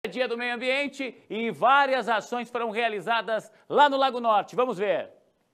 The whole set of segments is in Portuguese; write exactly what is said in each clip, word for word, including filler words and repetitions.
Dia do Meio Ambiente e várias ações foram realizadas lá no Lago Norte. Vamos ver.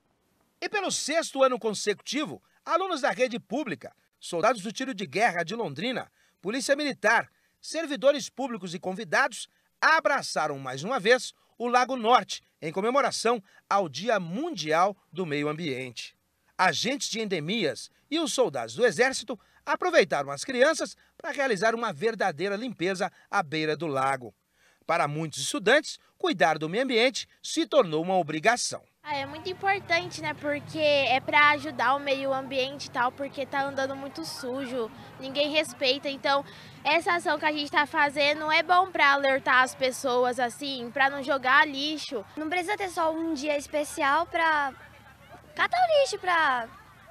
E pelo sexto ano consecutivo, alunos da rede pública, soldados do tiro de guerra de Londrina, polícia militar, servidores públicos e convidados abraçaram mais uma vez o Lago Norte em comemoração ao Dia Mundial do Meio Ambiente. Agentes de endemias e os soldados do Exército aproveitaram as crianças para realizar uma verdadeira limpeza à beira do lago. Para muitos estudantes, cuidar do meio ambiente se tornou uma obrigação. Ah, é muito importante, né? Porque é para ajudar o meio ambiente e tal, porque tá andando muito sujo, ninguém respeita. Então, essa ação que a gente tá fazendo é bom para alertar as pessoas, assim, para não jogar lixo. Não precisa ter só um dia especial para catar o lixo, para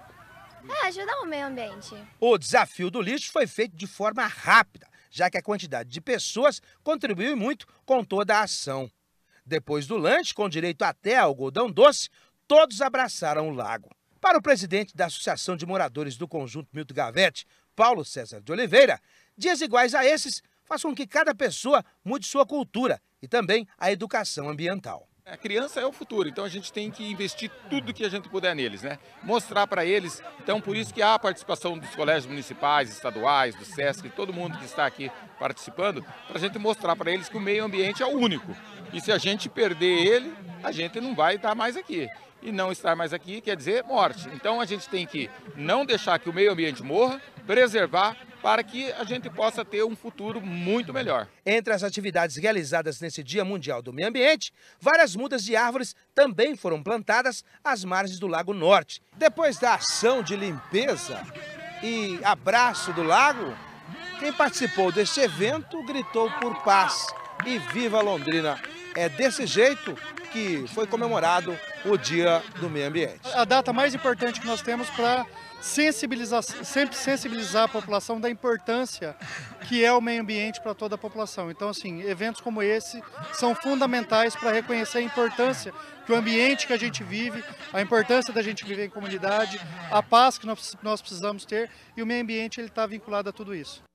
é, ajudar o meio ambiente. O desafio do lixo foi feito de forma rápida, já que a quantidade de pessoas contribuiu muito com toda a ação. Depois do lanche, com direito até a algodão doce, todos abraçaram o lago. Para o presidente da Associação de Moradores do Conjunto Milton Gavete, Paulo César de Oliveira, dias iguais a esses façam com que cada pessoa mude sua cultura e também a educação ambiental. A criança é o futuro, então a gente tem que investir tudo que a gente puder neles, né? Mostrar para eles, então por isso que há a participação dos colégios municipais, estaduais, do SESC, todo mundo que está aqui participando, para a gente mostrar para eles que o meio ambiente é o único. E se a gente perder ele, a gente não vai estar mais aqui. E não estar mais aqui quer dizer morte. Então a gente tem que não deixar que o meio ambiente morra, preservar, para que a gente possa ter um futuro muito melhor. Entre as atividades realizadas nesse Dia Mundial do Meio Ambiente, várias mudas de árvores também foram plantadas às margens do Lago Norte. Depois da ação de limpeza e abraço do lago, quem participou deste evento gritou por paz e viva Londrina. É desse jeito que foi comemorado o Dia do Meio Ambiente. A data mais importante que nós temos para sensibilizar, sempre sensibilizar a população da importância que é o meio ambiente para toda a população. Então, assim, eventos como esse são fundamentais para reconhecer a importância que o ambiente que a gente vive, a importância da gente viver em comunidade, a paz que nós, nós precisamos ter, e o meio ambiente ele está vinculado a tudo isso.